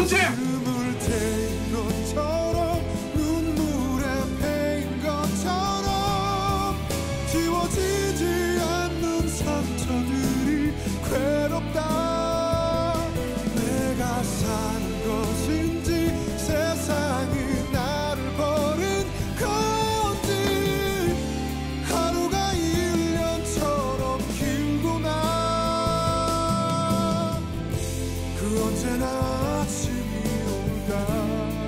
언제? 가슴을 태인 것처럼 눈물에 패인 것처럼 지워지지 않는 상처들이 괴롭다. 내가 사는 것인지 세상이 나를 버린 건지 하루가 1년처럼 길구나. 그 언제나 아침이 올까.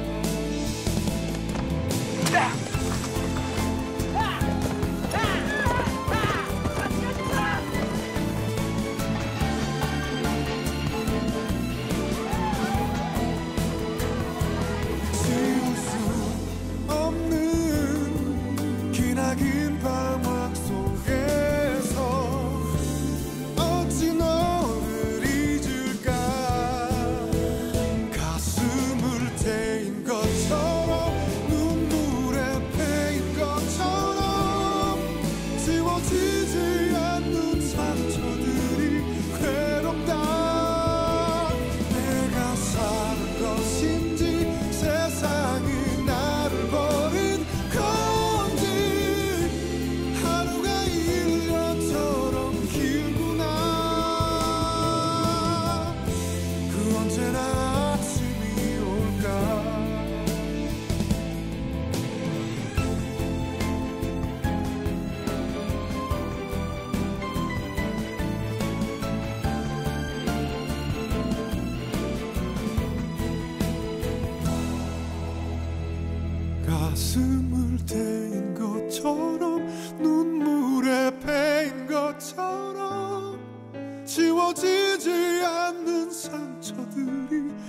지울 수 없는 기나긴 방황 속에서 어찌 너를 잊을까. 가슴을 태인 것처럼 눈물에 패인 것처럼 지워지지 않는 상처들이 괴롭다. 내가 사는 것인지 세상이 나를 버린 건지 하루가 1년처럼 길구나. 그 언제나 아침이 올까. 가슴을 태인 것처럼 눈물에 패인 것처럼 지워지지 않는 상처들이